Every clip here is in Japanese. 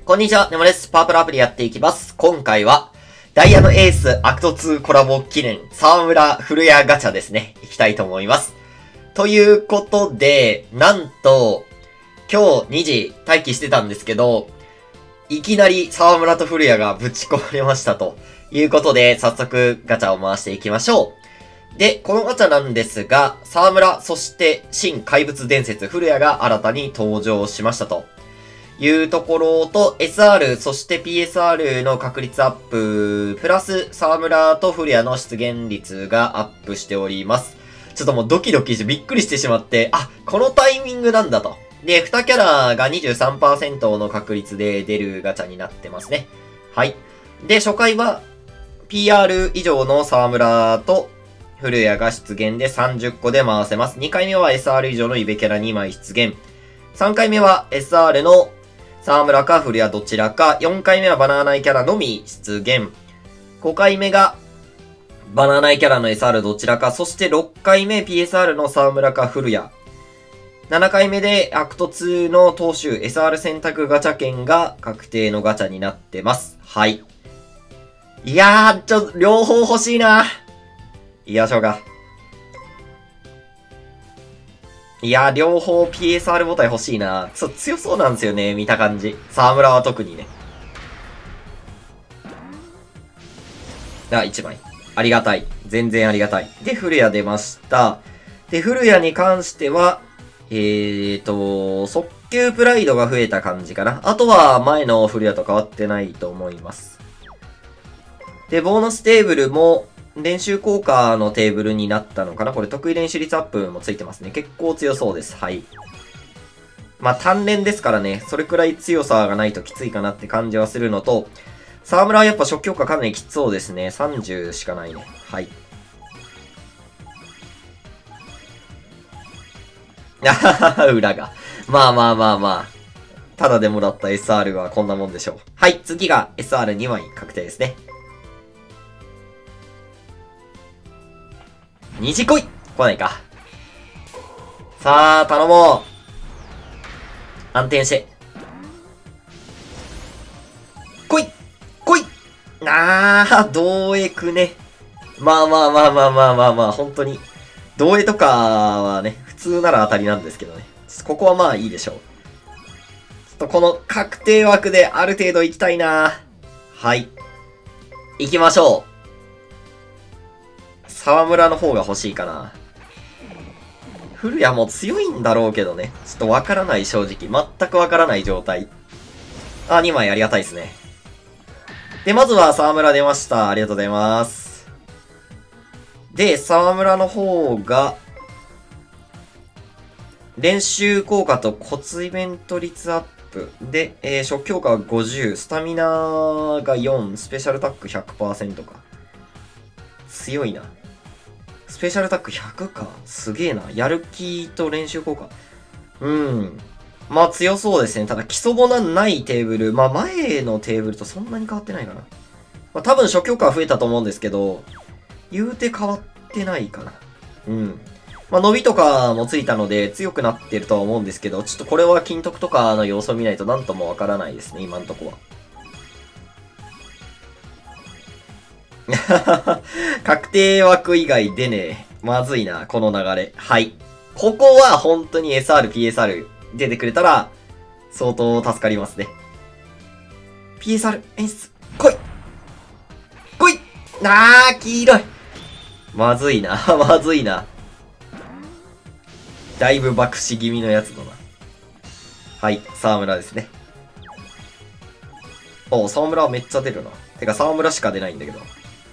こんにちは、ネモです。パワープロアプリやっていきます。今回は、ダイヤのエースアクト2コラボ記念、沢村古谷ガチャですね。いきたいと思います。ということで、なんと、今日2時待機してたんですけど、いきなり沢村と古谷がぶち込まれましたということで、早速ガチャを回していきましょう。で、このガチャなんですが、沢村、そして新怪物伝説古谷が新たに登場しましたというところと、SR、そして PSR の確率アップ、プラス沢村と古谷の出現率がアップしております。ちょっともうドキドキしてびっくりしてしまって、あ、このタイミングなんだと。で、2キャラが 23% の確率で出るガチャになってますね。はい。で、初回は PR 以上の沢村と古谷が出現で30個で回せます。2回目は SR 以上のイベキャラ2枚出現。3回目は SR の沢村か古谷どちらか。4回目はバナナナイキャラのみ出現。5回目がバナナナイキャラの SR どちらか。そして6回目 PSR の沢村か古谷。7回目でアクト2の投手 SR 選択ガチャ券が確定のガチャになってます。はい。いやー、両方欲しいな。いや、しょうが。いや、両方 PSR 母体欲しいな。強そうなんですよね、見た感じ。沢村は特にね。1枚。ありがたい。全然ありがたい。で、古谷出ました。で、古谷に関しては、速球プライドが増えた感じかな。あとは前の古谷と変わってないと思います。で、ボーナステーブルも練習効果のテーブルになったのかな。これ得意練習率アップもついてますね。結構強そうです。はい。まあ単練ですからね、それくらい強さがないときついかなって感じはするのと、沢村はやっぱ初期強化かなりきつそうですね。30しかないね。はい。あははは、裏が。まあまあまあまあ。ただでもらった SR はこんなもんでしょう。はい、次が SR2 枚確定ですね。虹来い！来ないか。さあ、頼もう。安定して。来い！来い！同エくね。まあまあまあまあまあまあまあ、本当に。同エとかはね、普通なら当たりなんですけどね。ここはまあいいでしょう。ちょっとこの確定枠である程度行きたいな。はい。行きましょう。沢村の方が欲しいかな。古谷も強いんだろうけどね。ちょっとわからない正直。全くわからない状態。2枚ありがたいですね。で、まずは沢村出ました。ありがとうございます。で、沢村の方が、練習効果と骨イベント率アップ。で、初期強化が50、スタミナが4、スペシャルタック 100% か。強いな。スペシャルタック100か。すげえな。やる気と練習効果。まあ強そうですね。ただ基礎ボナないテーブル。まあ前のテーブルとそんなに変わってないかな。まあ多分初期強化は増えたと思うんですけど、言うて変わってないかな。まあ伸びとかもついたので強くなってるとは思うんですけど、ちょっとこれは金徳とかの様子を見ないと何ともわからないですね、今んとこは。確定枠以外でね、まずいな、この流れ。はい。ここは本当に SR、PSR 出てくれたら、相当助かりますね。PSR、演出、来い来い黄色いまずいな、まずいな。だいぶ爆死気味のやつだな。はい、沢村ですね。沢村はめっちゃ出るな。てか沢村しか出ないんだけど。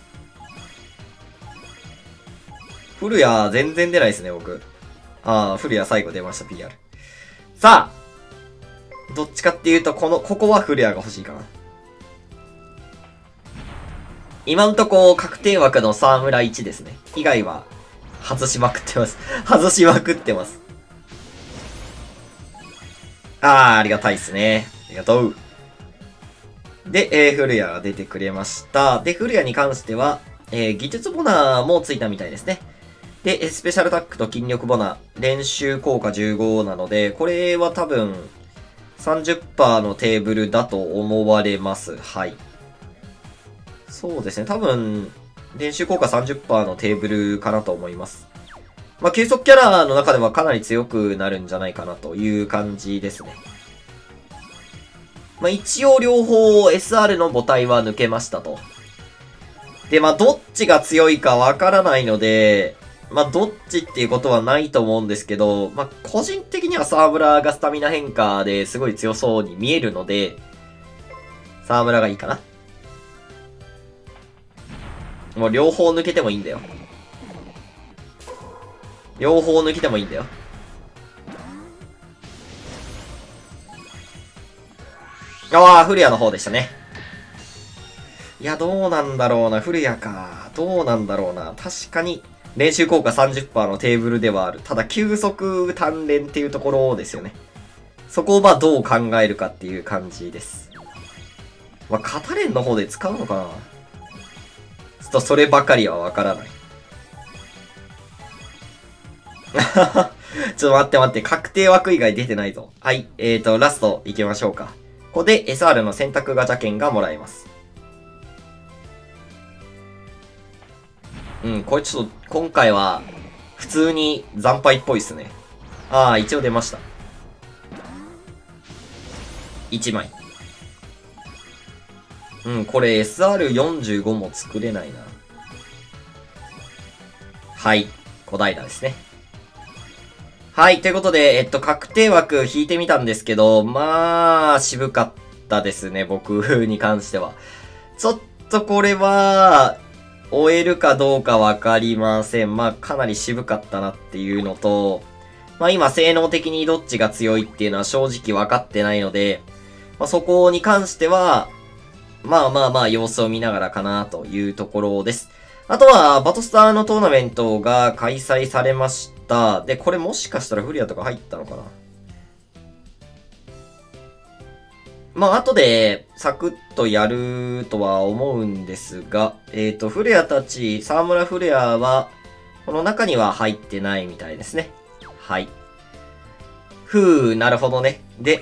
古谷全然出ないですね、僕。古谷最後出ました、PR。さあどっちかっていうと、ここは古谷が欲しいかな。今んとこ確定枠の沢村1ですね。以外は、外しまくってます。外しまくってます。ありがたいですね。ありがとう。で、古谷が出てくれました。で、古谷に関しては、技術ボナーもついたみたいですね。で、スペシャルタックと筋力ボナー、練習効果15なので、これは多分、 30% のテーブルだと思われます。はい。そうですね。多分、練習効果 30% のテーブルかなと思います。まあ、急速キャラの中ではかなり強くなるんじゃないかなという感じですね。まあ、一応両方 SR の母体は抜けましたと。で、まあ、どっちが強いかわからないので、まあ、どっちっていうことはないと思うんですけど、まあ、個人的には沢村がスタミナ変化ですごい強そうに見えるので、沢村がいいかな。もう両方抜けてもいいんだよ。両方抜けてもいいんだよ。ああ、フレアの方でしたね。いや、どうなんだろうな。フレアか。どうなんだろうな。確かに、練習効果 30% のテーブルではある。ただ、急速鍛錬っていうところですよね。そこをまあ、どう考えるかっていう感じです。まあ、カタレンの方で使うのかな。ちょっとそればかりはわからない。ちょっと待って待って。確定枠以外出てないぞ。はい。ラスト行きましょうか。ここで SR の選択ガチャ券がもらえます。うん、これちょっと、今回は、普通に惨敗っぽいっすね。ああ、一応出ました。1枚。うん、これ SR45 も作れないな。はい。小平ですね。はい。ということで、確定枠引いてみたんですけど、まあ、渋かったですね、僕に関しては。ちょっとこれは、終えるかどうかわかりません。まあ、かなり渋かったなっていうのと、まあ今、性能的にどっちが強いっていうのは正直分かってないので、まあそこに関しては、まあまあまあ様子を見ながらかなというところです。あとは、バトスターのトーナメントが開催されました。で、これもしかしたらフリアとか入ったのかな。まあ、後で、サクッとやるとは思うんですが、フレアたち、沢村フレアは、この中には入ってないみたいですね。はい。なるほどね。で、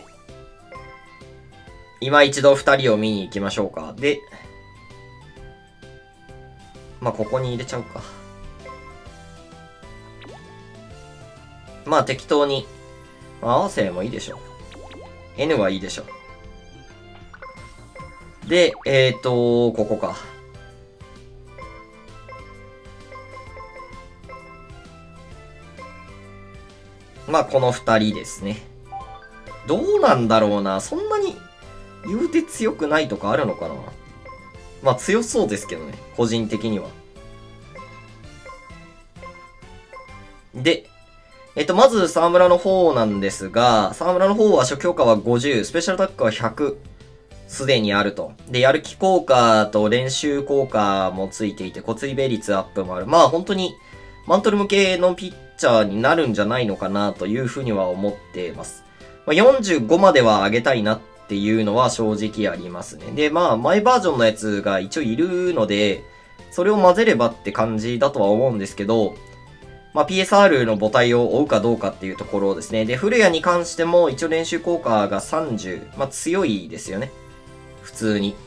今一度二人を見に行きましょうか。で、まあ、ここに入れちゃうか。まあ、適当に、合わせもいいでしょ。N はいいでしょ。で、ここか。まあ、この二人ですね。どうなんだろうな。そんなに言うて強くないとかあるのかな。まあ、強そうですけどね。個人的には。で、まず、沢村の方なんですが、沢村の方は初強化は50、スペシャルアタックは100。すでにあると。で、やる気効果と練習効果もついていて、骨髭率アップもある。まあ本当に、マントル向けのピッチャーになるんじゃないのかなというふうには思っています。まあ、45までは上げたいなっていうのは正直ありますね。で、まあ前バージョンのやつが一応いるので、それを混ぜればって感じだとは思うんですけど、まあ PSR の母体を追うかどうかっていうところですね。で、フレアに関しても一応練習効果が30。まあ強いですよね。普通に。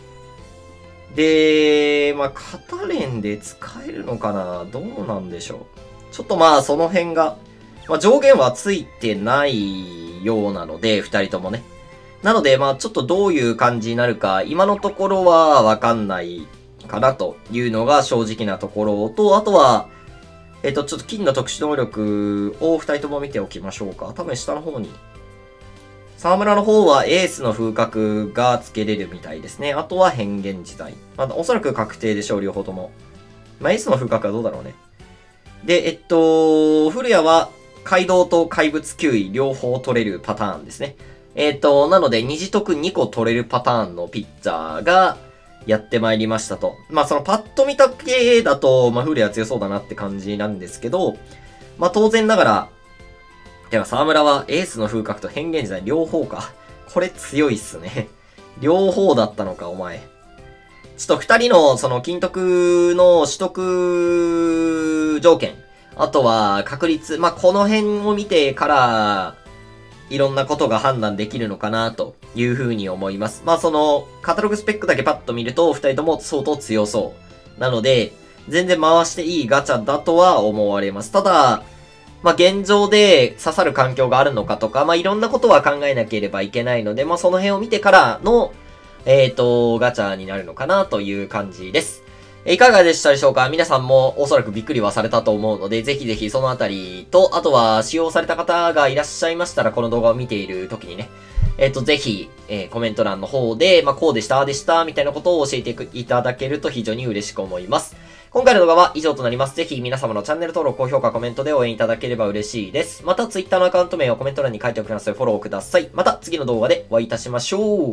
で、まあ、カタレンで使えるのかな？どうなんでしょう。ちょっとまあ、その辺が、まあ、上限はついてないようなので、二人ともね。なので、まあ、ちょっとどういう感じになるか、今のところはわかんないかなというのが正直なところと、あとは、ちょっと金の特殊能力を二人とも見ておきましょうか。多分下の方に。沢村の方はエースの風格が付けれるみたいですね。あとは変幻自在。まあ、おそらく確定でしょう、両方とも。まあ、エースの風格はどうだろうね。で、古谷は街道と怪物9位両方取れるパターンですね。なので、二次得2個取れるパターンのピッチャーがやってまいりましたと。まあ、そのパッと見た系だと、まあ、古谷は強そうだなって感じなんですけど、まあ、当然ながら、では、沢村はエースの風格と変幻自在両方か。これ強いっすね。両方だったのか、お前。ちょっと二人の、その、金徳の取得条件。あとは、確率。まあ、この辺を見てから、 いろんなことが判断できるのかなというふうに思います。まあその、カタログスペックだけパッと見ると、二人とも相当強そう。なので、全然回していいガチャだとは思われます。ただ、まあ現状で刺さる環境があるのかとか、まあいろんなことは考えなければいけないので、まあその辺を見てからの、ガチャになるのかなという感じです。いかがでしたでしょうか？皆さんもおそらくびっくりはされたと思うので、ぜひぜひそのあたりと、あとは使用された方がいらっしゃいましたら、この動画を見ている時にね、ぜひ、コメント欄の方で、まあ、こうでした、ああでした、みたいなことを教えていただけると非常に嬉しく思います。今回の動画は以上となります。ぜひ皆様のチャンネル登録、高評価、コメントで応援いただければ嬉しいです。また Twitter のアカウント名をコメント欄に書いておきますのでフォローください。また次の動画でお会いいたしましょう。